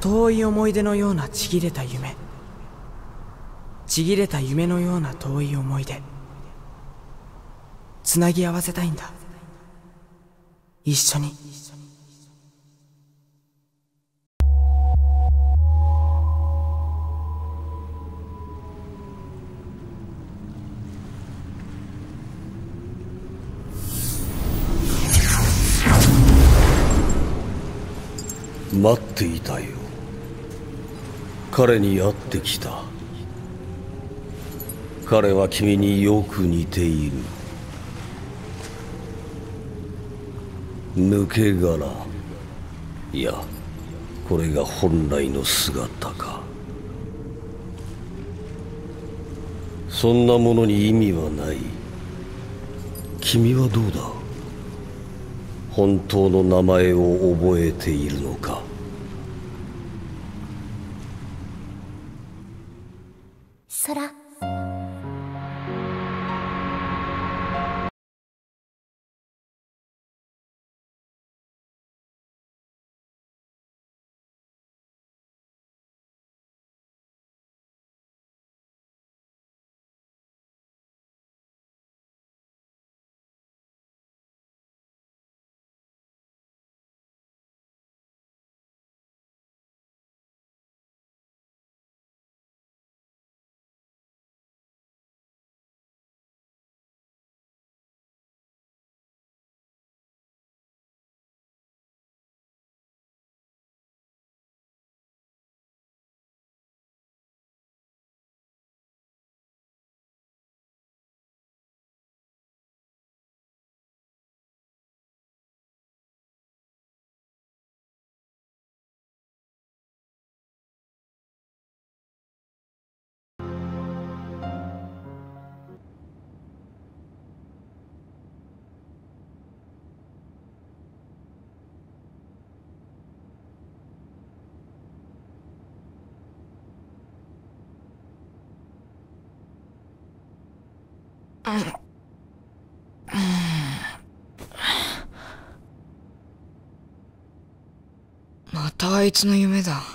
遠い思い出のようなちぎれた夢、ちぎれた夢のような遠い思い出、つなぎ合わせたいんだ、一緒に。 待っていたよ。彼に会ってきた。彼は君によく似ている。抜け殻。いや、これが本来の姿か。そんなものに意味はない。君はどうだ？本当の名前を覚えているのか？ 空。 またあいつの夢だ。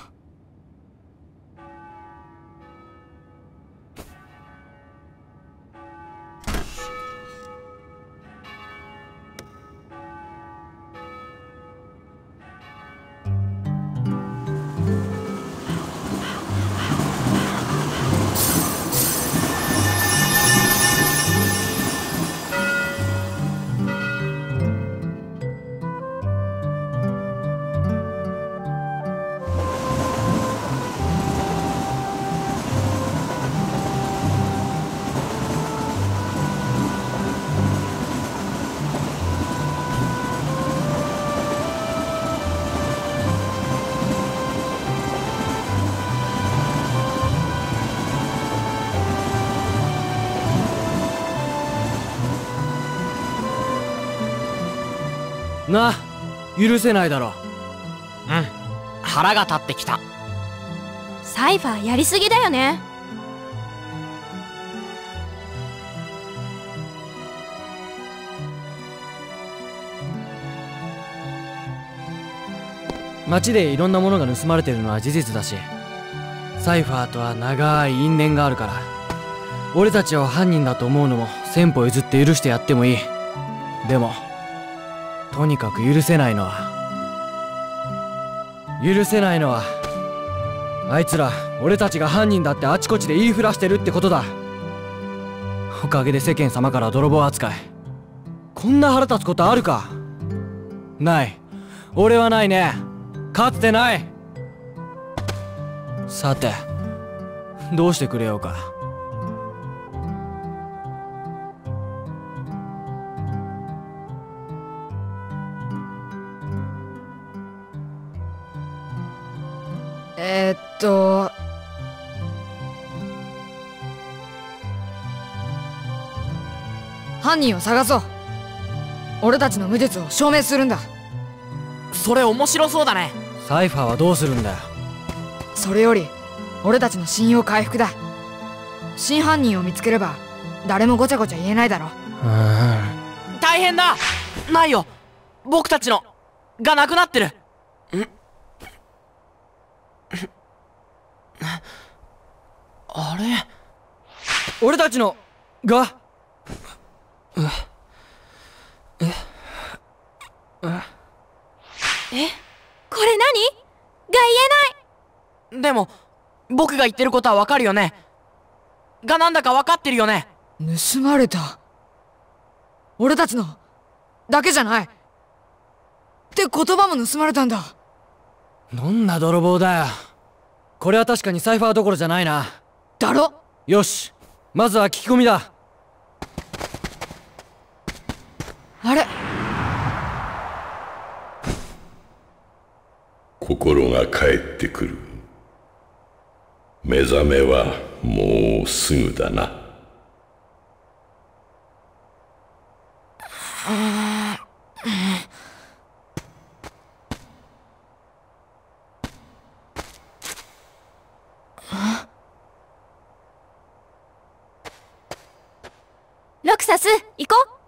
な、許せないだろ。 腹が立ってきた。 サイファーやりすぎだよね。 街でいろんなものが盗まれてるのは事実だし、サイファーとは長い因縁があるから、俺たちを犯人だと思うのも1000歩譲って許してやってもいい。でもとにかく許せないのはあいつら俺たちが犯人だってあちこちで言いふらしてるってことだ。おかげで世間様から泥棒扱い。こんな腹立つことあるか？ない。俺はないね。かつてない。さてどうしてくれようか。 犯人を探そう。俺たちの無実を証明するんだ。 それ面白そうだね。 サイファーはどうするんだよ。 それより俺たちの信用回復だ。真犯人を見つければ誰もごちゃごちゃ言えないだろ。 大変だ。ないよ、僕たちのがなくなってる。 あれ、 俺たちのがこれ何が言えない。 でも僕が言ってることはわかるよね。がなんだかわかってるよね。 盗まれた。俺たちのだけじゃない。って言葉も盗まれたんだ。 どんな泥棒だよ。これは確かにサイファーどころじゃないな。 だろ。 よし、まずは聞き込みだ。 あれ、 心が帰ってくる。目覚めはもうすぐだな。 ロクサス、行こう。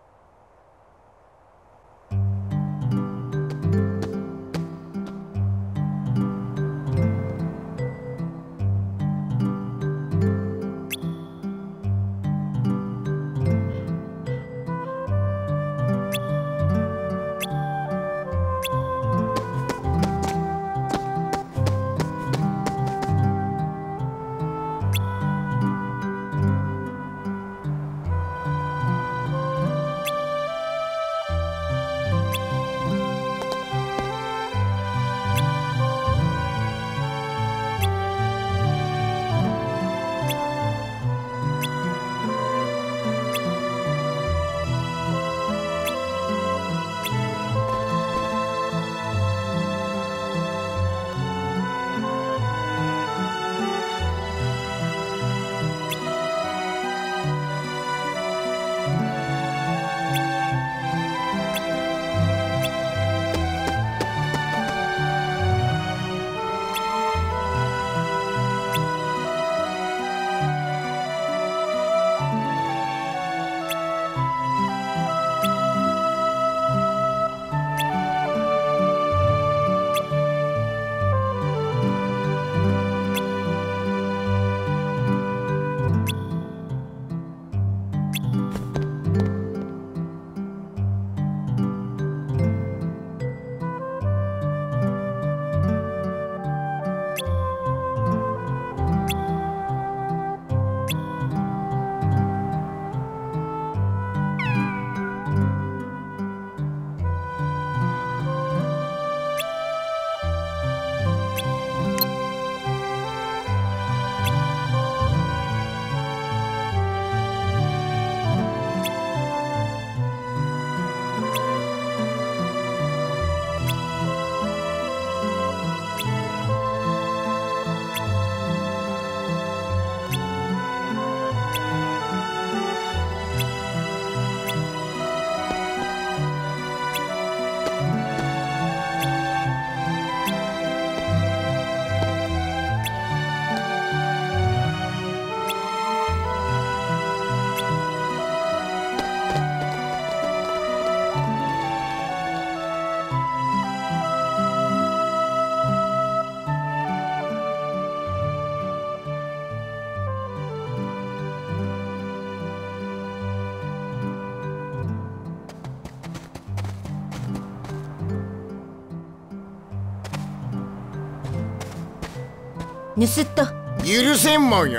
盗っ人許せんもんよ。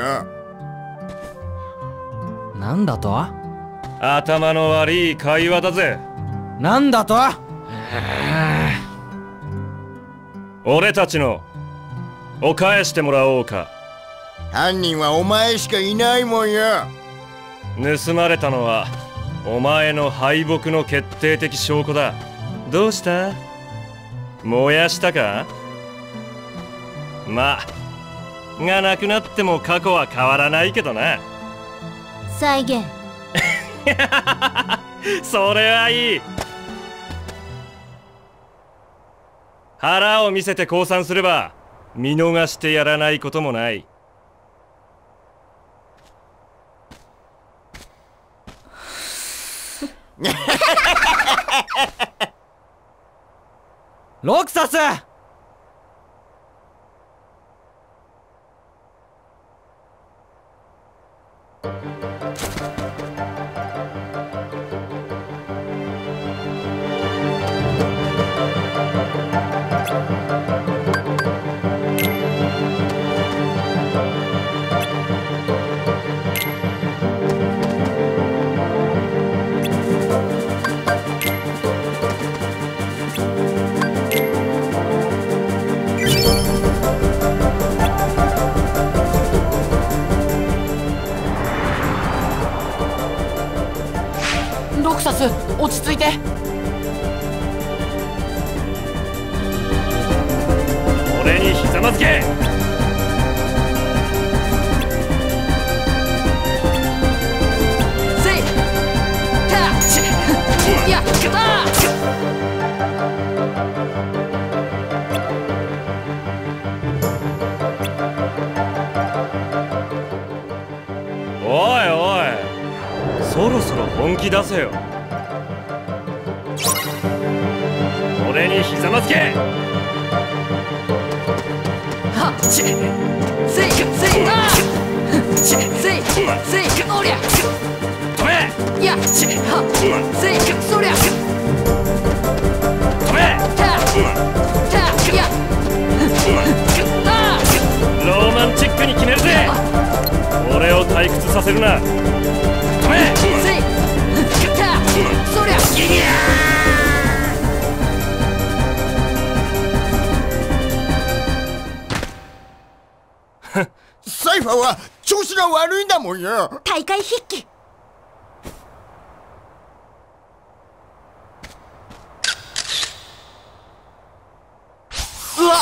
なんだと？ 頭の悪い会話だぜ。 なんだと？ 俺たちのを返してもらおうか。 犯人はお前しかいないもんよ。 盗まれたのはお前の敗北の決定的証拠だ。どうした？燃やしたか？まあがなくなっても過去は変わらないけどな。 再現それはいい。腹を見せて降参すれば見逃してやらないこともない。 ロクサス！ ロクサス、落ち着いて。 俺にひざまずけ。 せいタッチやったおいおい、そろそろ本気出せよ。俺にひざまずけ。 はっちせいせいあせいせいおりゃ止め。 やっちはせいそりゃ止め。 たやローマンチックに決めるぜ。俺を退屈させるな。止め。 せいたそりゃサイファーは調子が悪いんだもんよ。 大会筆記。 うわっ。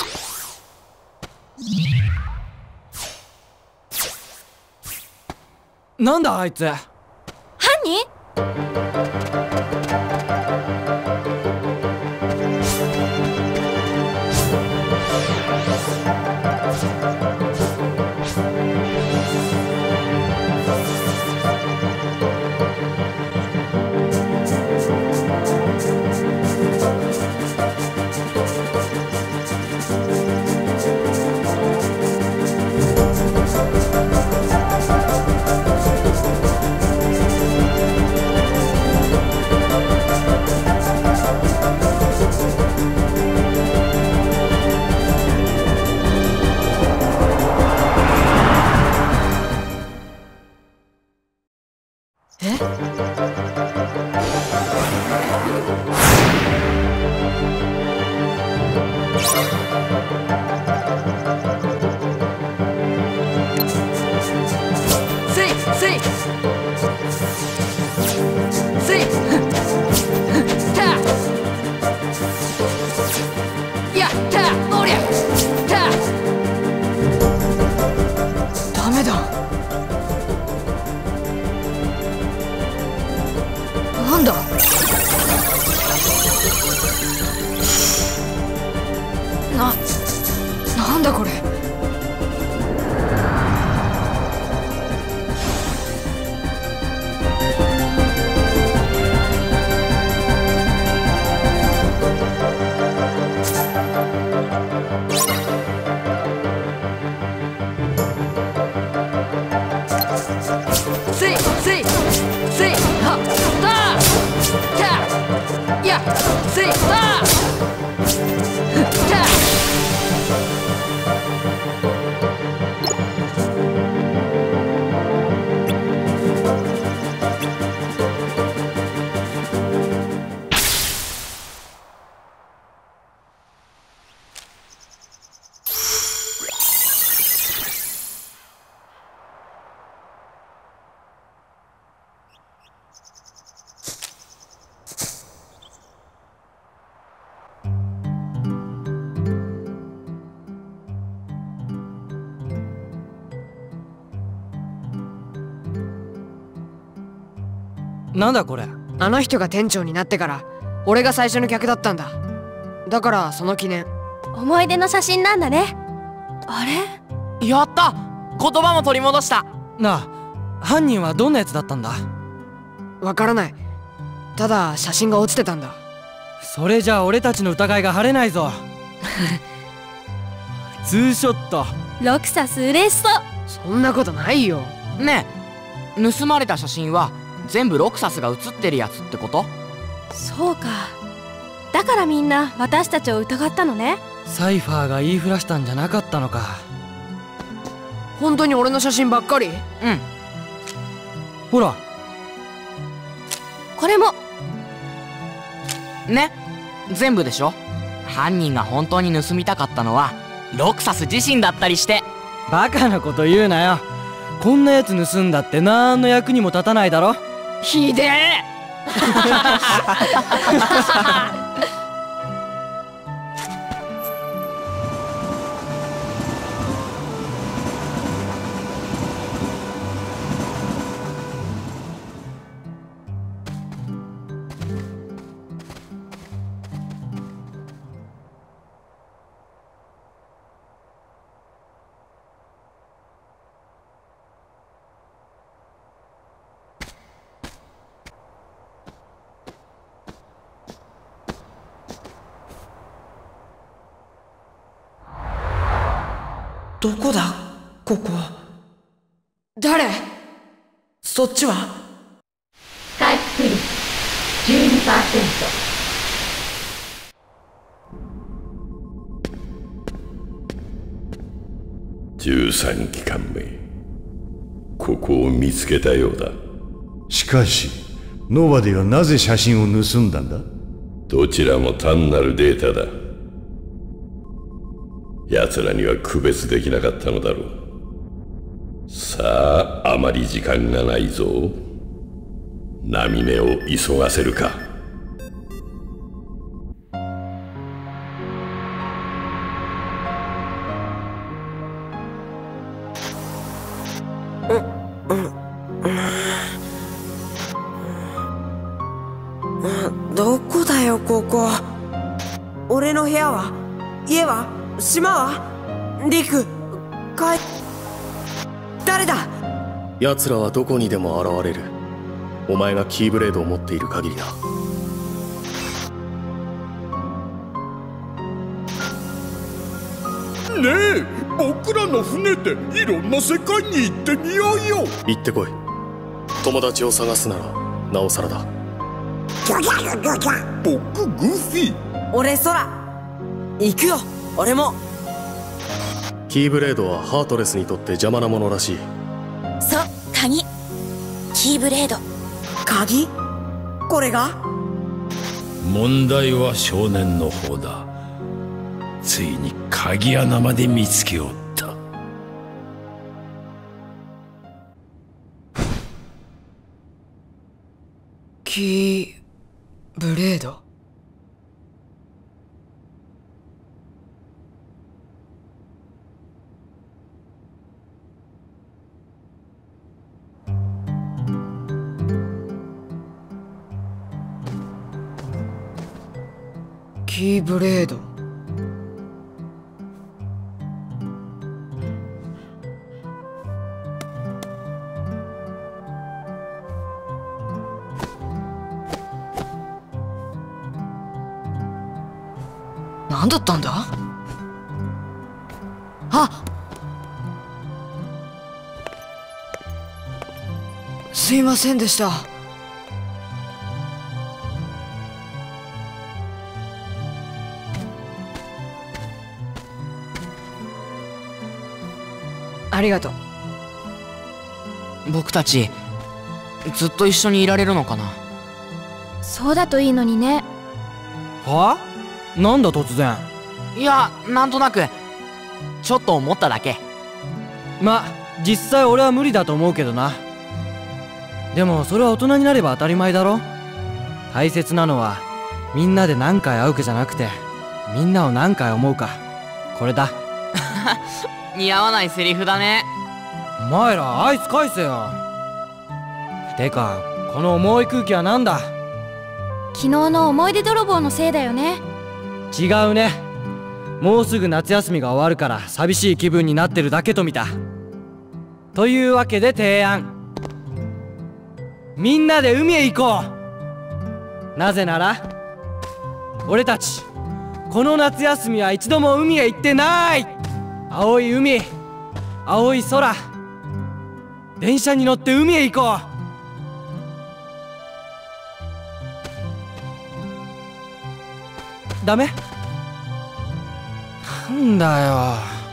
なんだあいつ。 犯人？ なんだこれ。 なんだこれ。 あの人が店長になってから俺が最初の客だったんだ。だからその記念。 思い出の写真なんだね。あれ？ やった。言葉も取り戻した。 なあ、犯人はどんなやつだったんだ？ わからない。ただ写真が落ちてたんだ。 それじゃあ俺たちの疑いが晴れないぞ。ツーショット。 ロクサス嬉しそう。 そんなことないよ。 ねえ、盗まれた写真は全部ロクサスが写ってるやつってこと？ そうか。だからみんな私たちを疑ったのね。 サイファーが言いふらしたんじゃなかったのか。 本当に俺の写真ばっかり？ うん。 ほらこれもね、全部でしょ。犯人が本当に盗みたかったのはロクサス自身だったりして。 バカなこと言うなよ。こんなやつ盗んだってなんの役にも立たないだろ。 ひでえ。 どこだここ。 誰？ そっちは？ 回復率 12%。 13機関目、ここを見つけたようだ。 しかしノバディはなぜ写真を盗んだんだ？ どちらも単なるデータだ。奴らには区別できなかったのだろう。さあ、あまり時間がないぞ。波目を急がせるか。 どこだよここ。俺の部屋は？家は？島は？リク、誰だ？ 奴らはどこにでも現れる。お前がキーブレードを持っている限りな。 ねえ、僕らの船でいろんな世界に行ってみようよ。 行ってこい。友達を探すならなおさらだ。 僕グーフィー。 俺空。行くよ俺も。 キーブレードはハートレスにとって邪魔なものらしい。 そう、鍵。キーブレード。 鍵？これが？ 問題は少年の方だ。ついに鍵穴まで見つけおった。 キーブレード？キーブレード。何だったんだ？あ、すいませんでした。ありがとう。 僕たちずっと一緒にいられるのかな。 そうだといいのにね。 は？なんだ突然。いや、なんとなくちょっと思っただけ。ま、実際俺は無理だと思うけどな。でもそれは大人になれば当たり前だろ。大切なのはみんなで何回会うかじゃなくて、みんなを何回思うか、これだ。似合わないセリフだね。お前らアイス返せよ。てかこの重い空気はなんだ？ 昨日の思い出泥棒のせいだよね。 違うね。もうすぐ夏休みが終わるから寂しい気分になってるだけと見た。というわけで提案。みんなで海へ行こう。なぜなら俺たちこの夏休みは一度も海へ行ってない。青い海、青い空、電車に乗って海へ行こう。ダメ？なんだよ。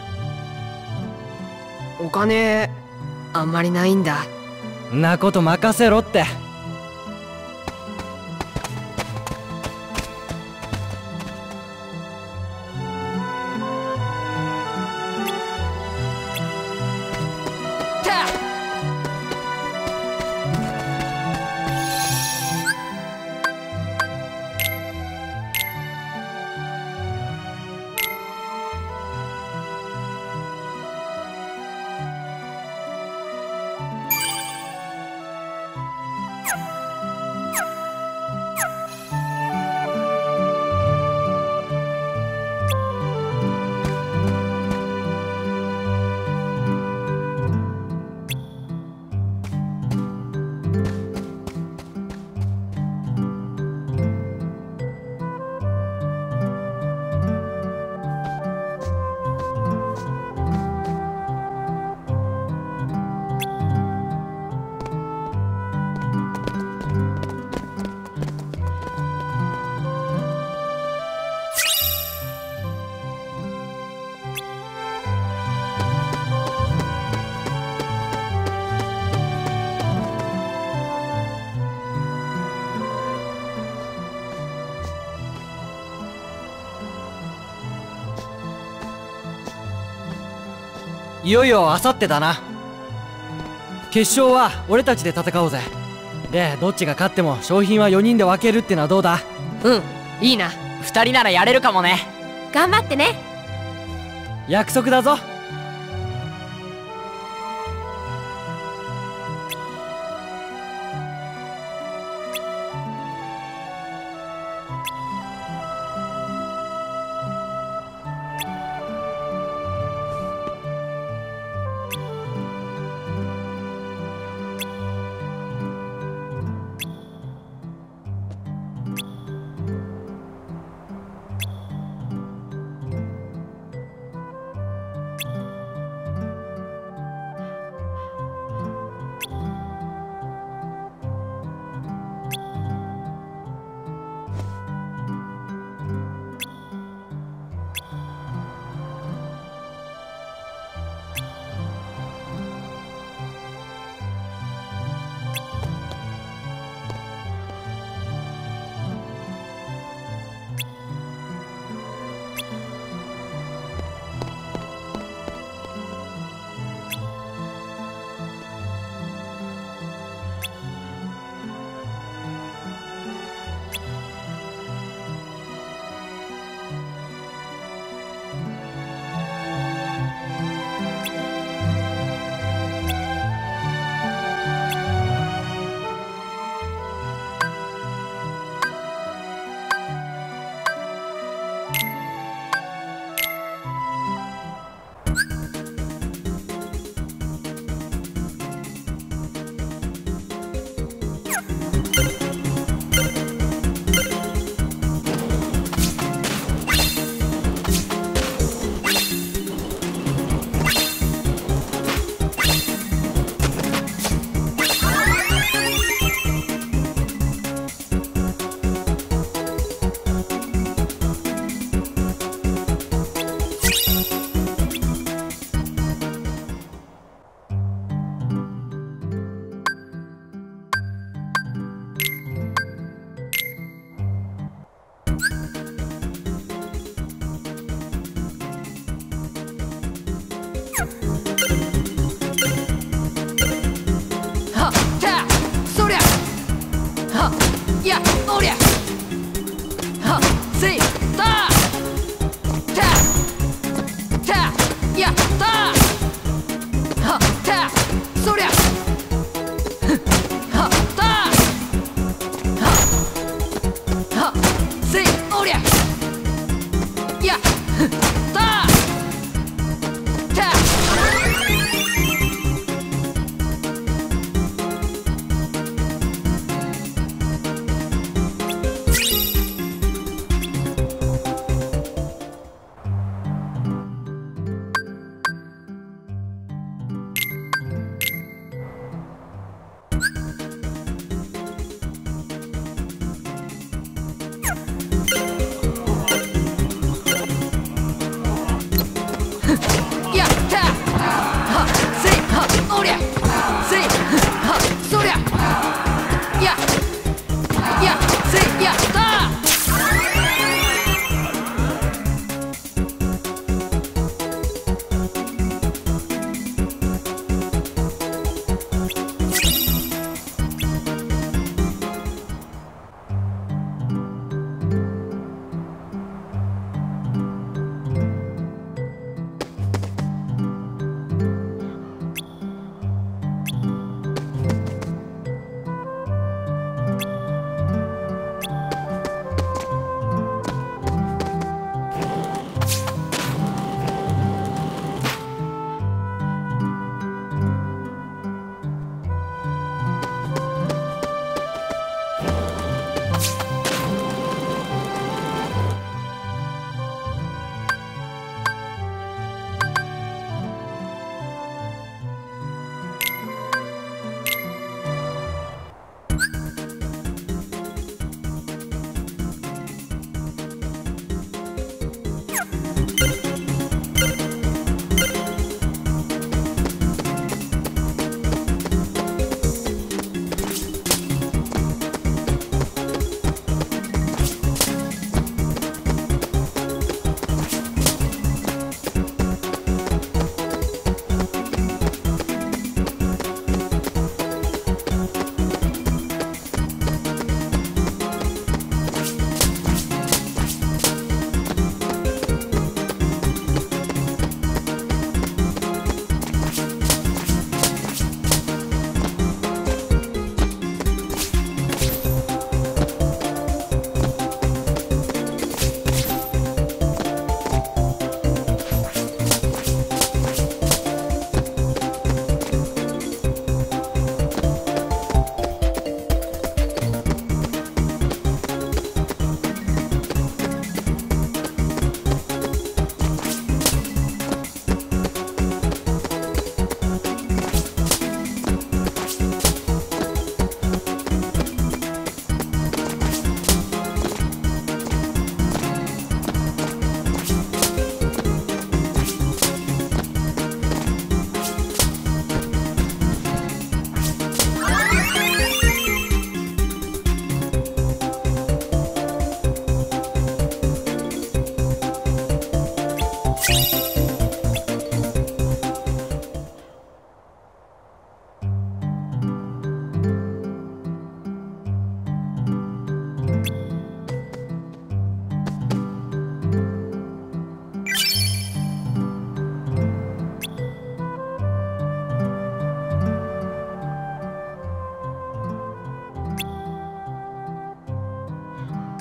お金あんまりないんだ。 んなこと任せろって。 いよいよあさってだな。決勝は俺たちで戦おうぜ。で、どっちが勝っても賞品は4人で分けるってのはどうだ？ うん、いいな。2人ならやれるかもね。 頑張ってね。 約束だぞ。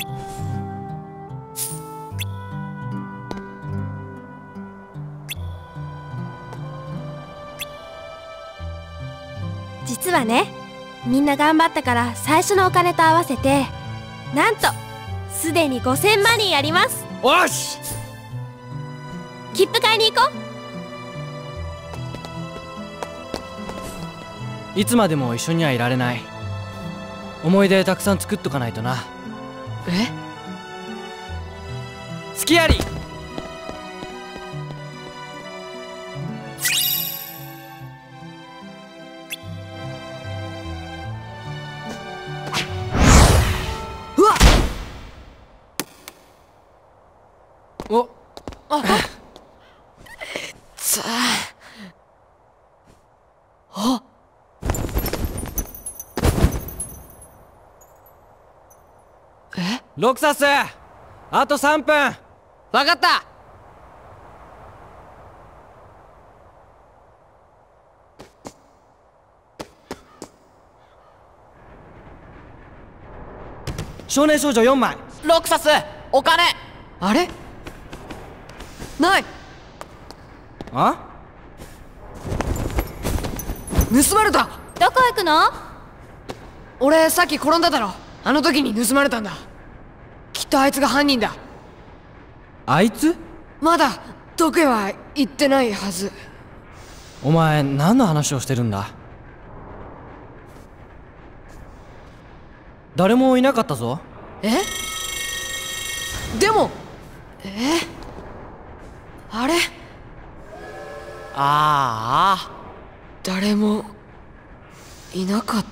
実はね、みんな頑張ったから最初のお金と合わせてなんとすでに5000マニーあります。 おし、 切符買いに行こう。いつまでも一緒にはいられない。思い出たくさん作っとかないとな。 え？ スキアリうわっ！ おああ、 ロクサス、あと3分。 わかった。 少年少女4枚。 ロクサス、お金。 あれ？ない。 あ？ 盗まれた。 どこ行くの？ 俺さっき転んだだろ。あの時に盗まれたんだ。きっとあいつが犯人だ。 あいつ？ まだどこへは行ってないはず。 お前何の話をしてるんだ？誰もいなかったぞ。 え？でもあれ？ ああ、 誰もいなかった。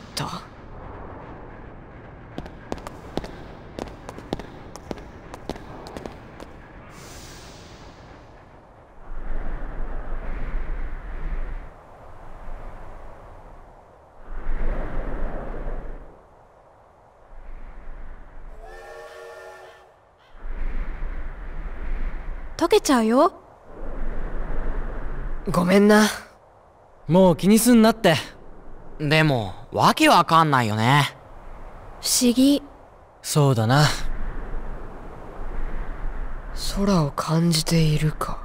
溶けちゃうよ。 ごめんな。 もう気にすんなって。 でもわけわかんないよね。 不思議。 そうだな。 空を感じているか。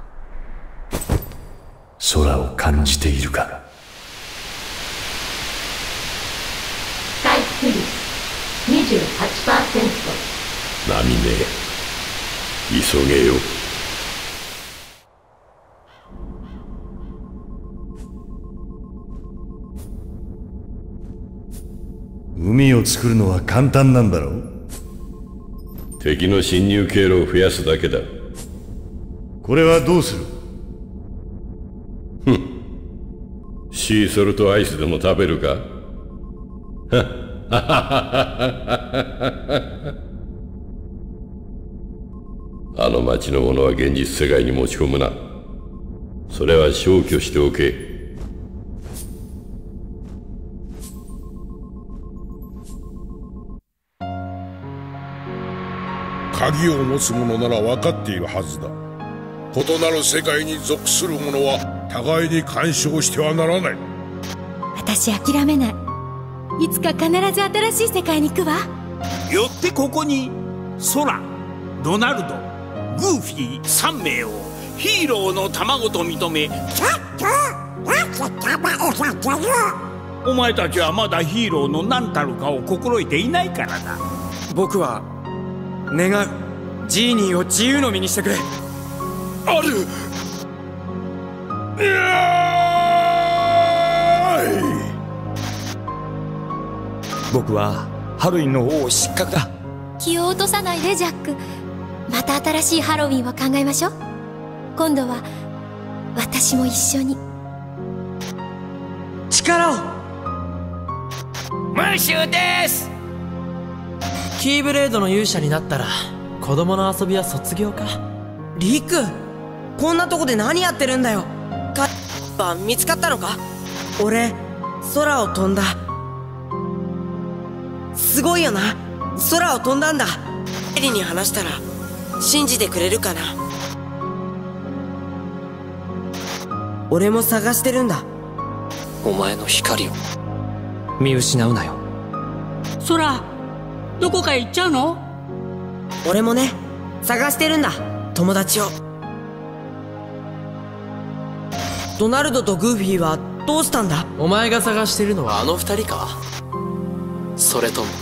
空を感じているか。 回復率 28%。 ナミネ、急げよ。 海を作るのは簡単なんだろう。 敵の侵入経路を増やすだけだ。 これはどうする？ シーソルトアイスでも食べるか？あの町のものは現実世界に持ち込むな。それは消去しておけ。 鍵を持つ者なら分かっているはずだ。異なる世界に属する者は互いに干渉してはならない。 私諦めない。いつか必ず新しい世界に行くわ。 よってここにソラ、ドナルド、グーフィー3名をヒーローの卵と認め、お前たちはまだヒーローの何たるかを心得ていないからだ。 僕は願う、ジーニーを自由の身にしてくれ。 ある。 僕はハロウィンの王失格だ。 気を落とさないでジャック。また新しいハロウィンを考えましょう。今度は私も一緒に。 力を。 ムッシュです。 キーブレードの勇者になったら子供の遊びは卒業か。 リク、こんなとこで何やってるんだよ。見つかったのか？俺空を飛んだ。すごいよな。空を飛んだんだ。エリに話したら信じてくれるかな。俺も探してるんだ。 お前の光を見失うなよ。 空、どこかへ行っちゃうの？ 俺もね、探してるんだ、友達を。ドナルドとグーフィーはどうしたんだ？ お前が探してるのはあの二人か？それとも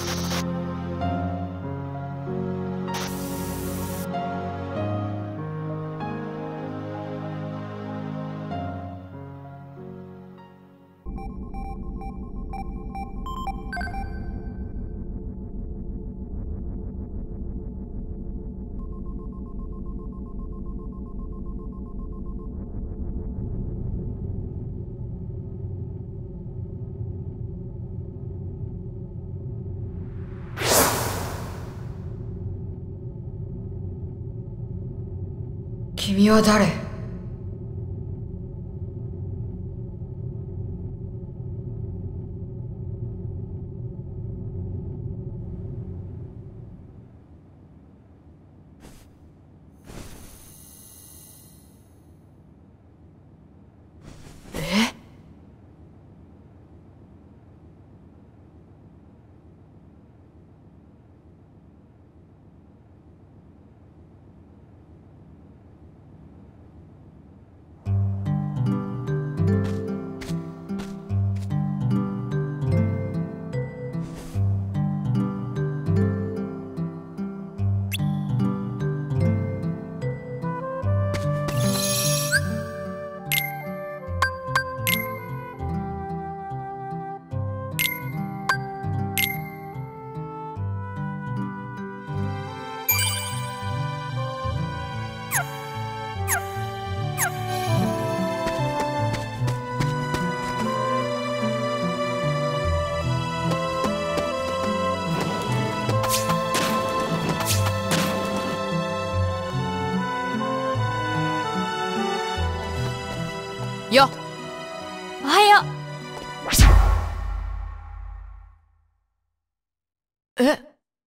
君は誰？ よっ、 おはよう。 え？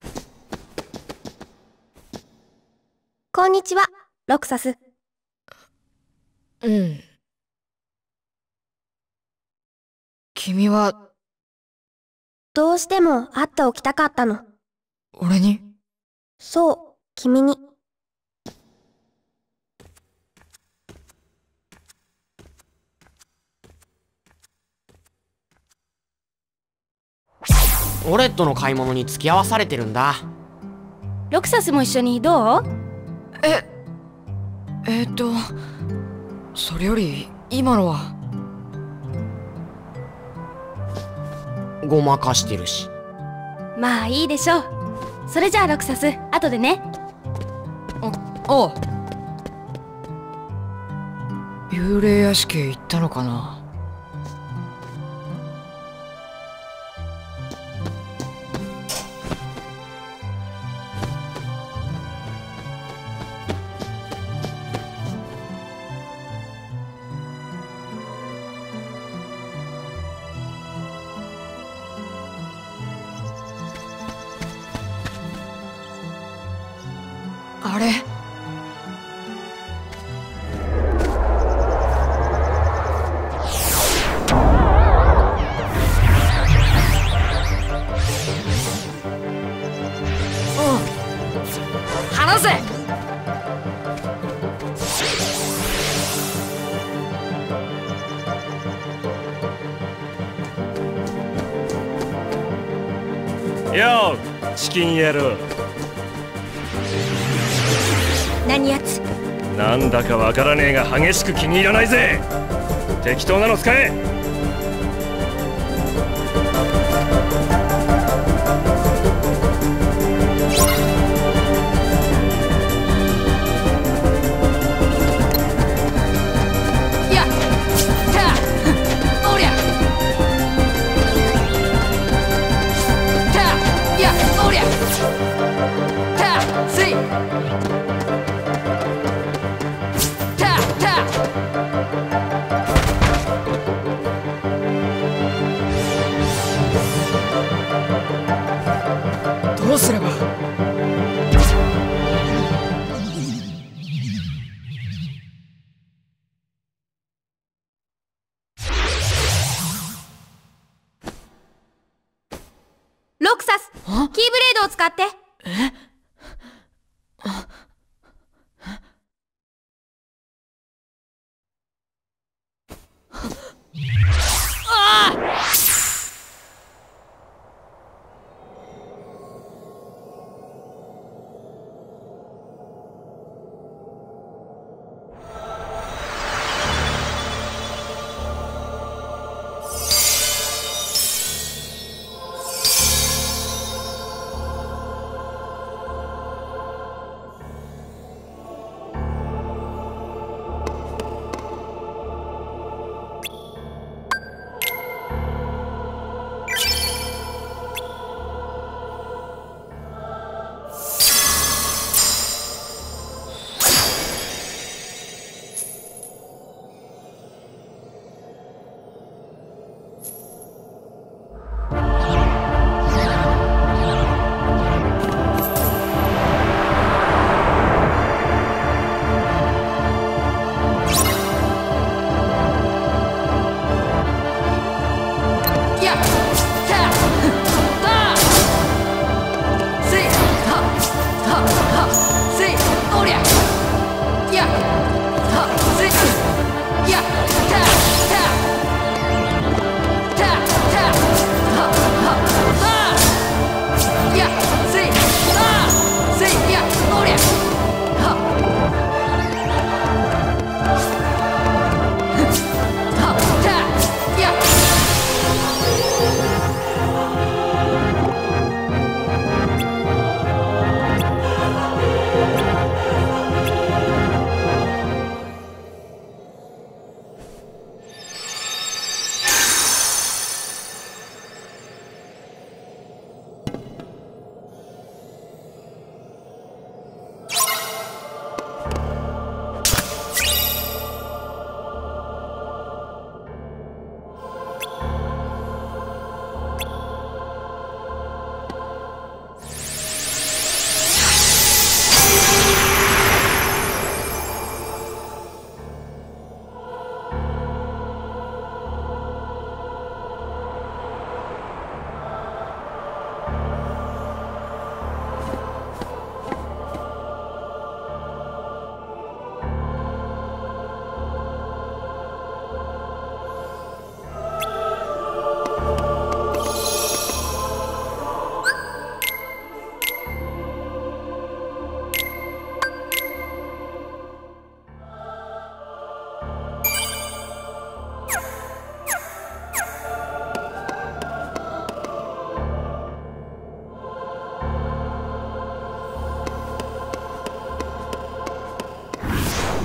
こんにちは、ロクサス。 うん。君はどうしても会っておきたかったの。 俺に？ そう、君に。 オレットの買い物に付き合わされてるんだ。 ロクサスも一緒にどう？ それより今のは。 ごまかしてるし。 まあいいでしょう。それじゃあロクサス、後でね。 おう。幽霊屋敷へ行ったのかな。あれ？離せ！ よう、チキン野郎。 何やつ？ なんだかわからねえが激しく気に入らないぜ。適当なの使え。 やっ、た、おりゃ。た、や、おりゃ。た、せい。どうすれば？ ロクサス、キーブレードを使って。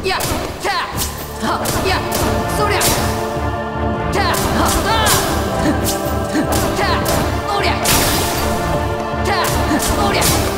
やたはやそりゃたはたおりゃたおりゃ